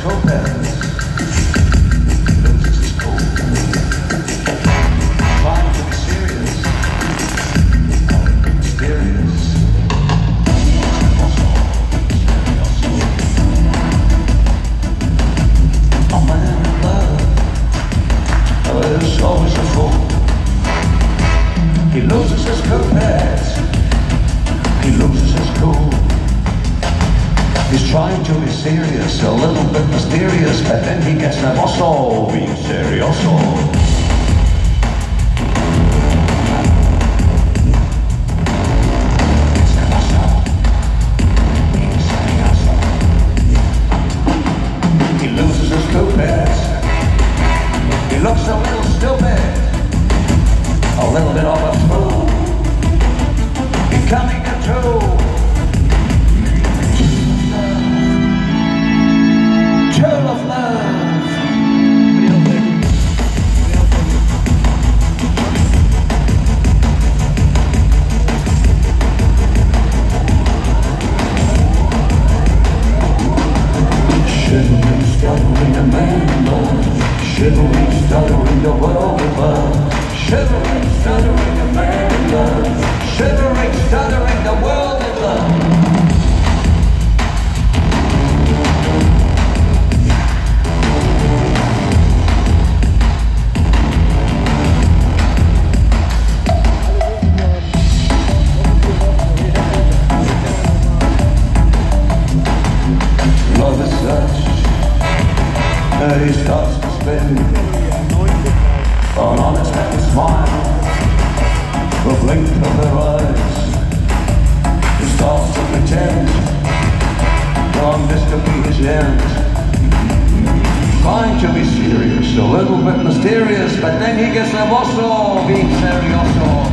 Always a fool. He loses his compass. He loses his cool. He's trying to be serious, a little bit mysterious, but then he gets nervoso, being serioso. He looks a little stupid, a little bit of a fool, becoming a tool. Tool of love. Shivering, stuttering, a man love. Shivering, stuttering, the world of love. Shivering, stuttering, a man in love. Shivering, stuttering, the world of love. Love is such that he starts to spin. An unexpected smile, the blink of their eyes. He starts to pretend, knowing this could be his end. Trying to be serious, a little bit mysterious, but then he gets nervoso, being serioso.